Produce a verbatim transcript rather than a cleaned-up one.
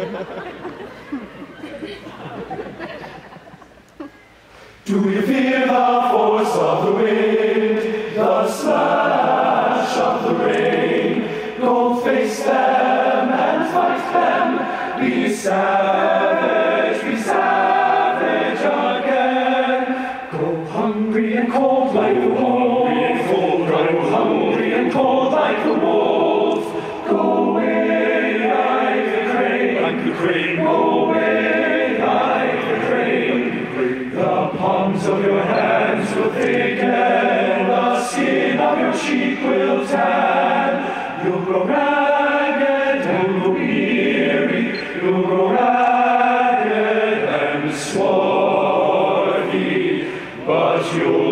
Do you fear the force of the wind, the slash of the rain? Go face them and fight them, be savage, be savage again. Go hungry and cold like the wolf, go hungry and cold like the wolf. Go away like the crane, like the crane. Go away like the crane. The palms of your hands will thicken, the skin of your cheek will tan. You'll grow ragged and weary, you'll grow ragged and swarthy, but you'll